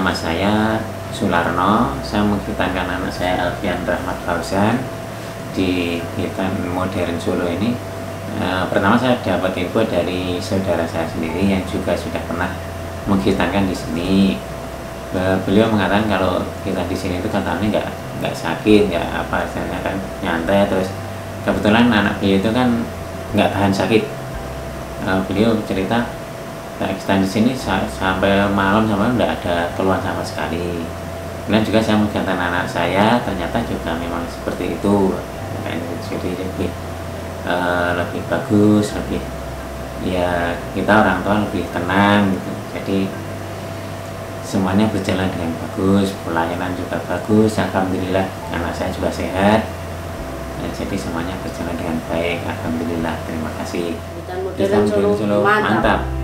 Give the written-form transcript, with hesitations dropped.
nama saya Sularno. Saya menghitankan anak saya Alfian Rahmat Fauzan di Hitan Modern Solo ini. Pertama saya dapat info dari saudara saya sendiri yang juga sudah pernah menghitankan di sini. Beliau mengatakan kalau kita di sini itu katanya nggak sakit, nggak apa, istilahnya kan nyantai. Terus kebetulan anak beliau itu kan nggak tahan sakit. Beliau cerita kita di sini sampai malam nggak ada keluhan sama sekali. Kemudian juga saya menggantikan anak saya, ternyata juga memang seperti itu. Jadi lebih bagus, lebih ya kita orang tua lebih tenang gitu. Jadi semuanya berjalan dengan bagus, pelayanan juga bagus, alhamdulillah anak saya juga sehat. Jadi semuanya berjalan dengan baik, alhamdulillah. Terima kasih. Hitan Modern Solo, mantap.